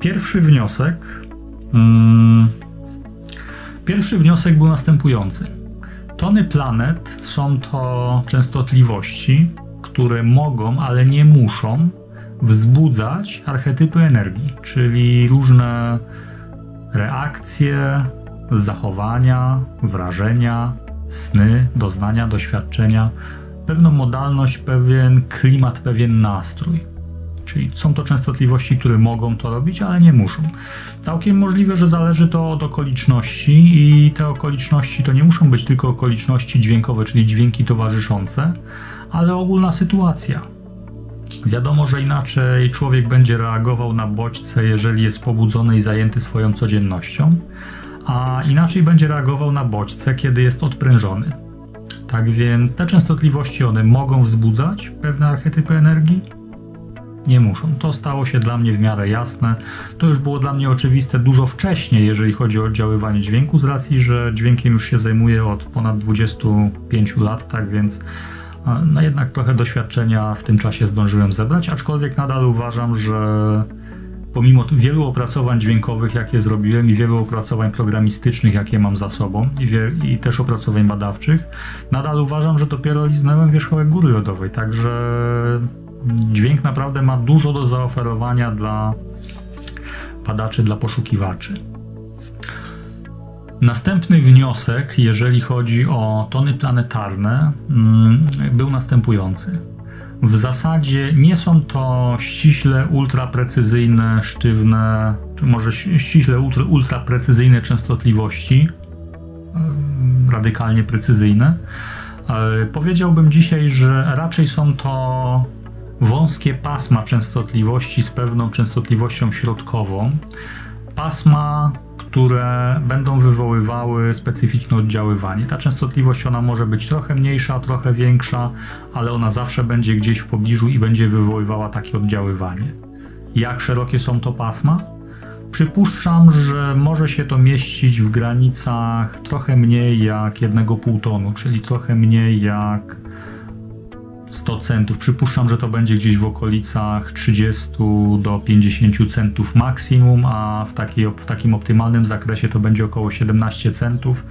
Pierwszy wniosek był następujący. Tony planet są to częstotliwości, które mogą, ale nie muszą wzbudzać archetypy energii, czyli różne reakcje, zachowania, wrażenia, sny, doznania, doświadczenia, pewną modalność, pewien klimat, pewien nastrój. Czyli są to częstotliwości, które mogą to robić, ale nie muszą. Całkiem możliwe, że zależy to od okoliczności i te okoliczności to nie muszą być tylko okoliczności dźwiękowe, czyli dźwięki towarzyszące, ale ogólna sytuacja. Wiadomo, że inaczej człowiek będzie reagował na bodźce, jeżeli jest pobudzony i zajęty swoją codziennością, a inaczej będzie reagował na bodźce, kiedy jest odprężony. Tak więc te częstotliwości, one mogą wzbudzać pewne archetypy energii, nie muszą. To stało się dla mnie w miarę jasne. To już było dla mnie oczywiste dużo wcześniej, jeżeli chodzi o oddziaływanie dźwięku, z racji, że dźwiękiem już się zajmuję od ponad 25 lat, tak więc no jednak trochę doświadczenia w tym czasie zdążyłem zebrać, aczkolwiek nadal uważam, że pomimo wielu opracowań dźwiękowych, jakie zrobiłem i wielu opracowań programistycznych, jakie mam za sobą i też opracowań badawczych, nadal uważam, że dopiero liznąłem wierzchołek góry lodowej, także dźwięk naprawdę ma dużo do zaoferowania dla badaczy, dla poszukiwaczy. Następny wniosek, jeżeli chodzi o tony planetarne, był następujący. W zasadzie nie są to ściśle ultraprecyzyjne, sztywne, czy może ściśle ultraprecyzyjne częstotliwości, radykalnie precyzyjne. Powiedziałbym dzisiaj, że raczej są to wąskie pasma częstotliwości z pewną częstotliwością środkową. Pasma, które będą wywoływały specyficzne oddziaływanie. Ta częstotliwość, ona może być trochę mniejsza, trochę większa, ale ona zawsze będzie gdzieś w pobliżu i będzie wywoływała takie oddziaływanie. Jak szerokie są to pasma? Przypuszczam, że może się to mieścić w granicach trochę mniej jak 1,5 tonu, czyli trochę mniej jak 100 centów. Przypuszczam, że to będzie gdzieś w okolicach 30 do 50 centów maksimum, a w takim optymalnym zakresie to będzie około 17 centów,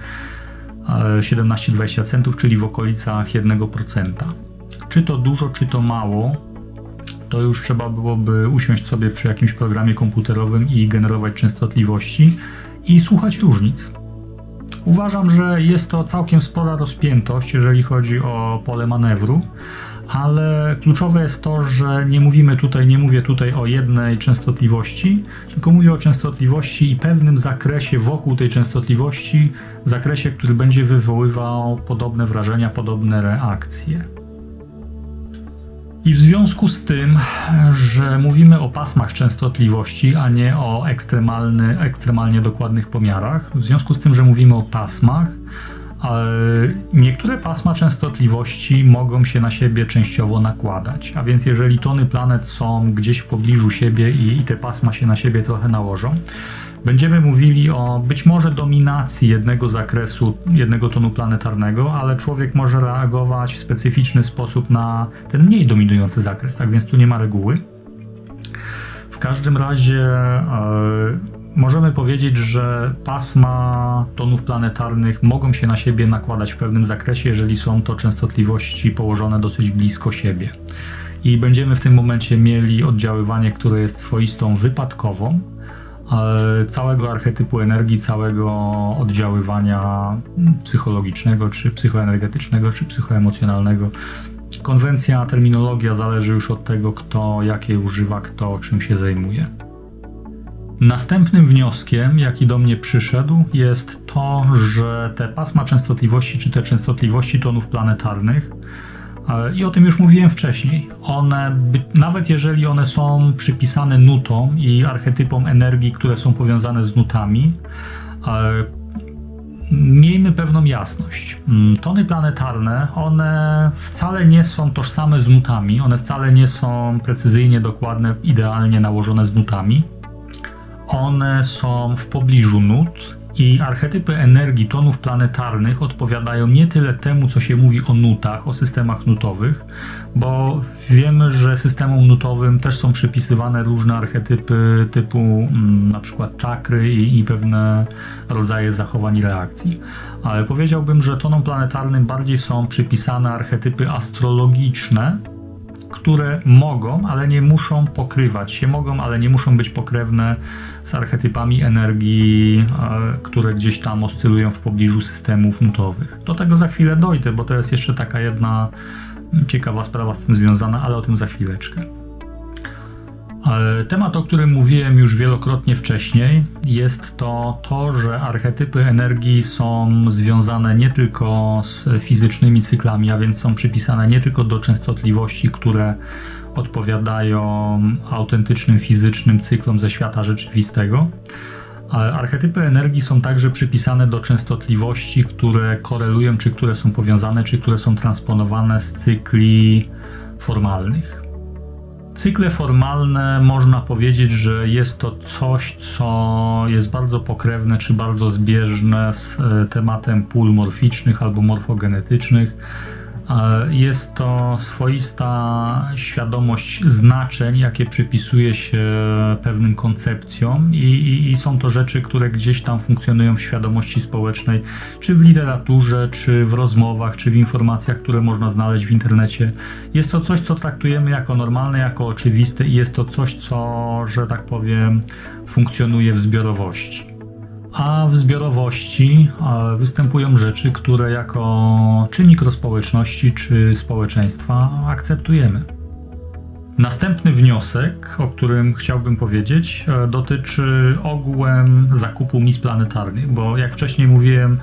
17-20 centów, czyli w okolicach 1%. Czy to dużo, czy to mało, to już trzeba byłoby usiąść sobie przy jakimś programie komputerowym i generować częstotliwości i słuchać różnic. Uważam, że jest to całkiem spora rozpiętość, jeżeli chodzi o pole manewru, ale kluczowe jest to, że nie mówię tutaj o jednej częstotliwości, tylko mówię o częstotliwości i pewnym zakresie wokół tej częstotliwości, zakresie, który będzie wywoływał podobne wrażenia, podobne reakcje. I w związku z tym, że mówimy o pasmach częstotliwości, a nie o ekstremalnie dokładnych pomiarach, w związku z tym, że mówimy o pasmach, niektóre pasma częstotliwości mogą się na siebie częściowo nakładać, a więc jeżeli tony planet są gdzieś w pobliżu siebie i te pasma się na siebie trochę nałożą, będziemy mówili o być może dominacji jednego zakresu, jednego tonu planetarnego, ale człowiek może reagować w specyficzny sposób na ten mniej dominujący zakres, tak więc tu nie ma reguły. W każdym razie możemy powiedzieć, że pasma tonów planetarnych mogą się na siebie nakładać w pewnym zakresie, jeżeli są to częstotliwości położone dosyć blisko siebie. I będziemy w tym momencie mieli oddziaływanie, które jest swoistą wypadkową całego archetypu energii, całego oddziaływania psychologicznego, czy psychoenergetycznego, czy psychoemocjonalnego. Konwencja, terminologia zależy już od tego, kto jakie używa, kto czym się zajmuje. Następnym wnioskiem, jaki do mnie przyszedł, jest to, że te pasma częstotliwości, czy te częstotliwości tonów planetarnych, i o tym już mówiłem wcześniej, nawet jeżeli one są przypisane nutom i archetypom energii, które są powiązane z nutami, miejmy pewną jasność. Tony planetarne, one wcale nie są tożsame z nutami, one wcale nie są precyzyjnie, dokładne, idealnie nałożone z nutami. One są w pobliżu nut I archetypy energii tonów planetarnych odpowiadają nie tyle temu, co się mówi o nutach, o systemach nutowych, bo wiemy, że systemom nutowym też są przypisywane różne archetypy typu na przykład czakry i pewne rodzaje zachowań i reakcji. Ale powiedziałbym, że tonom planetarnym bardziej są przypisane archetypy astrologiczne, które mogą, ale nie muszą pokrywać się, mogą, ale nie muszą być pokrewne z archetypami energii, które gdzieś tam oscylują w pobliżu systemów nutowych. Do tego za chwilę dojdę, bo to jest jeszcze taka jedna ciekawa sprawa z tym związana, ale o tym za chwileczkę. Temat, o którym mówiłem już wielokrotnie wcześniej, jest to, że archetypy energii są związane nie tylko z fizycznymi cyklami, a więc są przypisane nie tylko do częstotliwości, które odpowiadają autentycznym fizycznym cyklom ze świata rzeczywistego, ale archetypy energii są także przypisane do częstotliwości, które korelują, czy które są powiązane, czy które są transponowane z cykli formalnych. Cykle formalne, można powiedzieć, że jest to coś, co jest bardzo pokrewne czy bardzo zbieżne z tematem pól morficznych albo morfogenetycznych. Jest to swoista świadomość znaczeń, jakie przypisuje się pewnym koncepcjom i są to rzeczy, które gdzieś tam funkcjonują w świadomości społecznej, czy w literaturze, czy w rozmowach, czy w informacjach, które można znaleźć w internecie. Jest to coś, co traktujemy jako normalne, jako oczywiste i jest to coś, co, że tak powiem, funkcjonuje w zbiorowości. A w zbiorowości występują rzeczy, które jako czynnik rozpołeczności czy społeczeństwa akceptujemy. Następny wniosek, o którym chciałbym powiedzieć, dotyczy ogółem zakupu mis planetarnych, bo jak wcześniej mówiłem,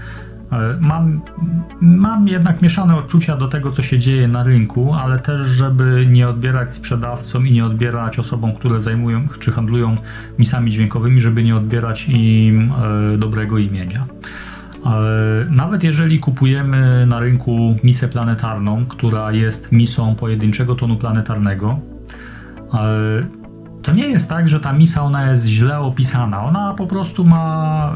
mam jednak mieszane odczucia do tego, co się dzieje na rynku, ale też, żeby nie odbierać sprzedawcom i nie odbierać osobom, które zajmują czy handlują misami dźwiękowymi, żeby nie odbierać im dobrego imienia. Nawet jeżeli kupujemy na rynku misę planetarną, która jest misą pojedynczego tonu planetarnego, to nie jest tak, że ta misa ona jest źle opisana. Ona po prostu ma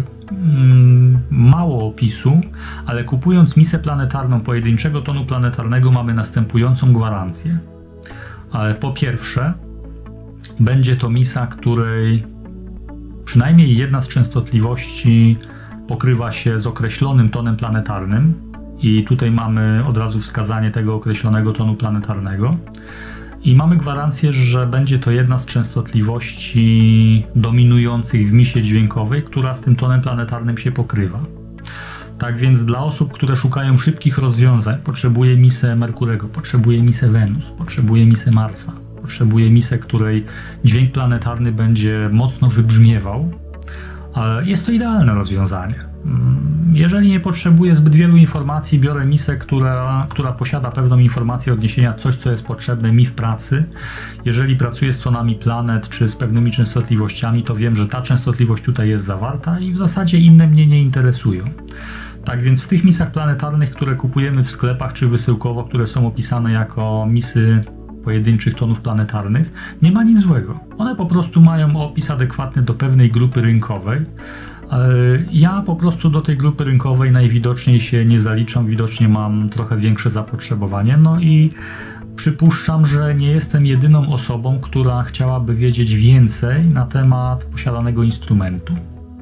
mało opisu, ale kupując misę planetarną pojedynczego tonu planetarnego mamy następującą gwarancję. Po pierwsze, będzie to misa, której przynajmniej jedna z częstotliwości pokrywa się z określonym tonem planetarnym i tutaj mamy od razu wskazanie tego określonego tonu planetarnego. I mamy gwarancję, że będzie to jedna z częstotliwości dominujących w misie dźwiękowej, która z tym tonem planetarnym się pokrywa. Tak więc dla osób, które szukają szybkich rozwiązań, potrzebuje misę Merkurego, potrzebuje misę Wenus, potrzebuje misę Marsa, potrzebuje misę, której dźwięk planetarny będzie mocno wybrzmiewał. Jest to idealne rozwiązanie. Jeżeli nie potrzebuję zbyt wielu informacji, biorę misę, która posiada pewną informację odniesienia, coś, co jest potrzebne mi w pracy. Jeżeli pracuję z tonami planet czy z pewnymi częstotliwościami, to wiem, że ta częstotliwość tutaj jest zawarta i w zasadzie inne mnie nie interesują. Tak więc w tych misach planetarnych, które kupujemy w sklepach czy wysyłkowo, które są opisane jako misy pojedynczych tonów planetarnych, nie ma nic złego. One po prostu mają opis adekwatny do pewnej grupy rynkowej. Ja po prostu do tej grupy rynkowej najwidoczniej się nie zaliczam, widocznie mam trochę większe zapotrzebowanie, no i przypuszczam, że nie jestem jedyną osobą, która chciałaby wiedzieć więcej na temat posiadanego instrumentu.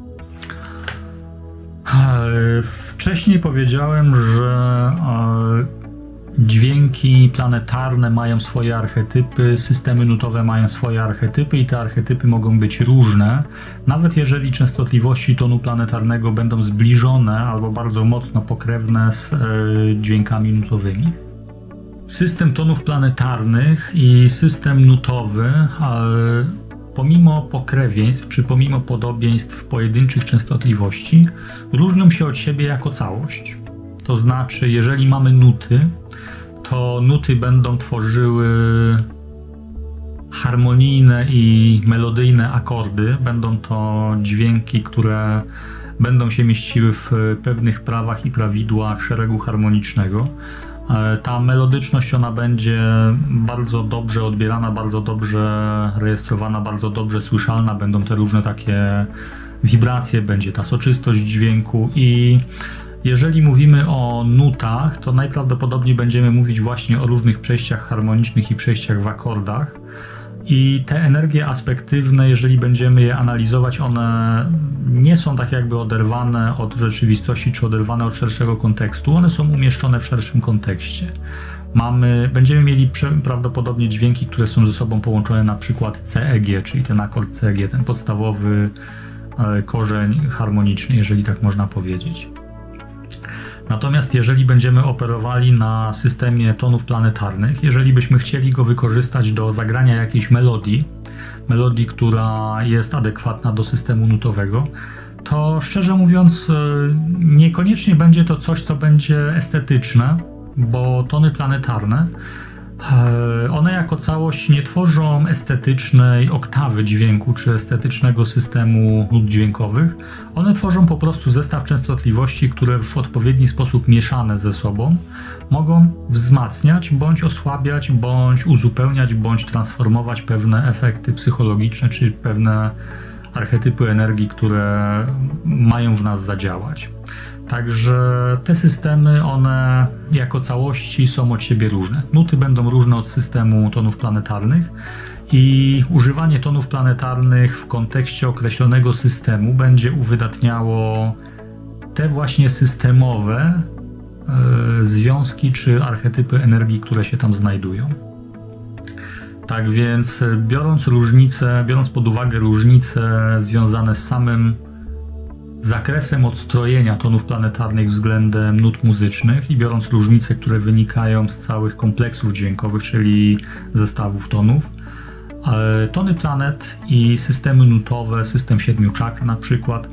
Wcześniej powiedziałem, że dźwięki planetarne mają swoje archetypy, systemy nutowe mają swoje archetypy i te archetypy mogą być różne, nawet jeżeli częstotliwości tonu planetarnego będą zbliżone albo bardzo mocno pokrewne z dźwiękami nutowymi. System tonów planetarnych i system nutowy, pomimo pokrewieństw czy pomimo podobieństw pojedynczych częstotliwości, różnią się od siebie jako całość. To znaczy, jeżeli mamy nuty, to nuty będą tworzyły harmonijne i melodyjne akordy. Będą to dźwięki, które będą się mieściły w pewnych prawach i prawidłach szeregu harmonicznego. Ta melodyczność ona będzie bardzo dobrze odbierana, bardzo dobrze rejestrowana, bardzo dobrze słyszalna. Będą te różne takie wibracje, będzie ta soczystość dźwięku i jeżeli mówimy o nutach, to najprawdopodobniej będziemy mówić właśnie o różnych przejściach harmonicznych i przejściach w akordach. I te energie aspektywne, jeżeli będziemy je analizować, one nie są tak jakby oderwane od rzeczywistości czy oderwane od szerszego kontekstu, one są umieszczone w szerszym kontekście. Będziemy mieli prawdopodobnie dźwięki, które są ze sobą połączone, na przykład CEG, czyli ten akord CEG, ten podstawowy korzeń harmoniczny, jeżeli tak można powiedzieć. Natomiast jeżeli będziemy operowali na systemie tonów planetarnych, jeżeli byśmy chcieli go wykorzystać do zagrania jakiejś melodii, która jest adekwatna do systemu nutowego, to szczerze mówiąc niekoniecznie będzie to coś, co będzie estetyczne, bo tony planetarne, one jako całość nie tworzą estetycznej oktawy dźwięku czy estetycznego systemu nut dźwiękowych. One tworzą po prostu zestaw częstotliwości, które w odpowiedni sposób mieszane ze sobą mogą wzmacniać, bądź osłabiać, bądź uzupełniać, bądź transformować pewne efekty psychologiczne czy pewne archetypy energii, które mają w nas zadziałać. Także te systemy, one jako całości są od siebie różne. Nuty będą różne od systemu tonów planetarnych i używanie tonów planetarnych w kontekście określonego systemu będzie uwydatniało te właśnie systemowe związki czy archetypy energii, które się tam znajdują. Tak więc biorąc pod uwagę różnice związane z samym zakresem odstrojenia tonów planetarnych względem nut muzycznych i biorąc różnice, które wynikają z całych kompleksów dźwiękowych, czyli zestawów tonów, tony planet i systemy nutowe, system 7 czakr na przykład,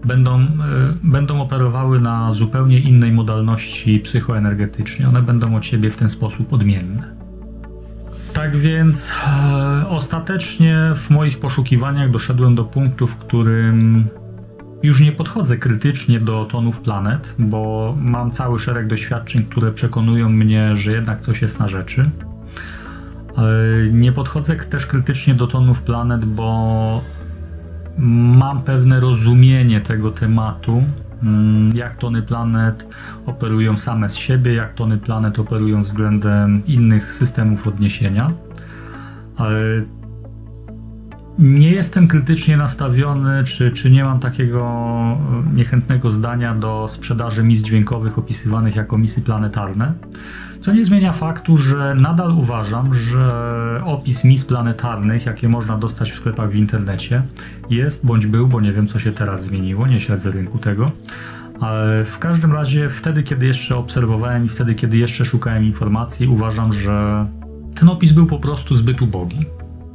będą operowały na zupełnie innej modalności psychoenergetycznej. One będą od siebie w ten sposób odmienne. Tak więc ostatecznie w moich poszukiwaniach doszedłem do punktu, w którym już nie podchodzę krytycznie do tonów planet, bo mam cały szereg doświadczeń, które przekonują mnie, że jednak coś jest na rzeczy. Nie podchodzę też krytycznie do tonów planet, bo mam pewne rozumienie tego tematu, jak tony planet operują same z siebie, jak tony planet operują względem innych systemów odniesienia. Nie jestem krytycznie nastawiony, czy nie mam takiego niechętnego zdania do sprzedaży mis dźwiękowych opisywanych jako misy planetarne, co nie zmienia faktu, że nadal uważam, że opis mis planetarnych, jakie można dostać w sklepach w internecie, jest bądź był, bo nie wiem, co się teraz zmieniło, nie śledzę rynku tego, ale w każdym razie wtedy, kiedy jeszcze obserwowałem i wtedy, kiedy jeszcze szukałem informacji, uważam, że ten opis był po prostu zbyt ubogi.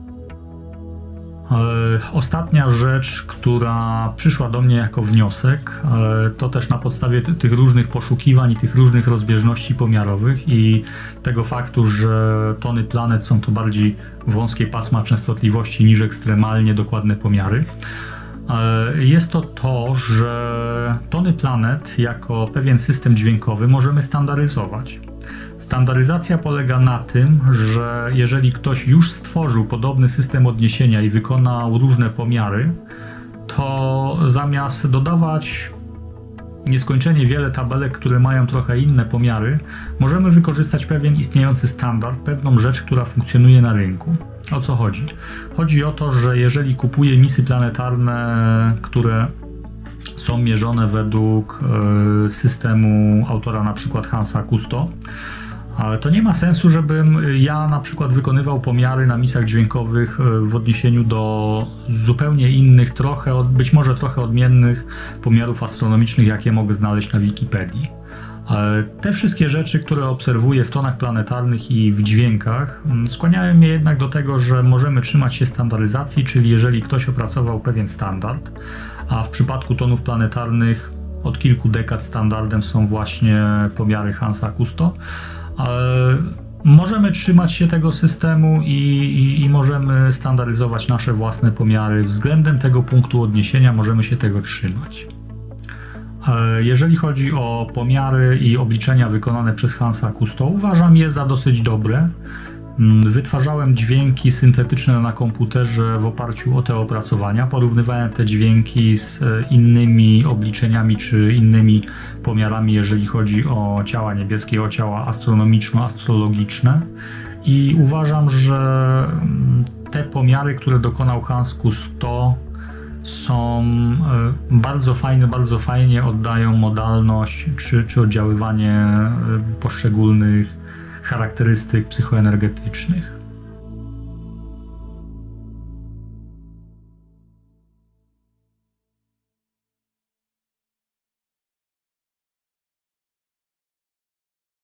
Ostatnia rzecz, która przyszła do mnie jako wniosek, to też na podstawie tych różnych poszukiwań i tych różnych rozbieżności pomiarowych i tego faktu, że tony planet są to bardziej wąskie pasma częstotliwości niż ekstremalnie dokładne pomiary, jest to, że tony planet jako pewien system dźwiękowy możemy standaryzować. Standaryzacja polega na tym, że jeżeli ktoś już stworzył podobny system odniesienia i wykonał różne pomiary, to zamiast dodawać nieskończenie wiele tabelek, które mają trochę inne pomiary, możemy wykorzystać pewien istniejący standard, pewną rzecz, która funkcjonuje na rynku. O co chodzi? Chodzi o to, że jeżeli kupuję misy planetarne, które są mierzone według systemu autora, na przykład Hansa Kusto, ale to nie ma sensu, żebym ja na przykład wykonywał pomiary na misach dźwiękowych w odniesieniu do zupełnie innych, być może trochę odmiennych pomiarów astronomicznych, jakie mogę znaleźć na Wikipedii. Te wszystkie rzeczy, które obserwuję w tonach planetarnych i w dźwiękach, skłaniają mnie jednak do tego, że możemy trzymać się standaryzacji, czyli jeżeli ktoś opracował pewien standard, a w przypadku tonów planetarnych od kilku dekad standardem są właśnie pomiary Hansa Kusto, możemy trzymać się tego systemu i możemy standaryzować nasze własne pomiary. Względem tego punktu odniesienia możemy się tego trzymać. Jeżeli chodzi o pomiary i obliczenia wykonane przez Hansa Kusto, uważam je za dosyć dobre. Wytwarzałem dźwięki syntetyczne na komputerze w oparciu o te opracowania. Porównywałem te dźwięki z innymi obliczeniami czy innymi pomiarami, jeżeli chodzi o ciała niebieskie, o ciała astronomiczno-astrologiczne. I uważam, że te pomiary, które dokonał Hans Cousteau, są bardzo fajnie oddają modalność czy oddziaływanie poszczególnych charakterystyk psychoenergetycznych.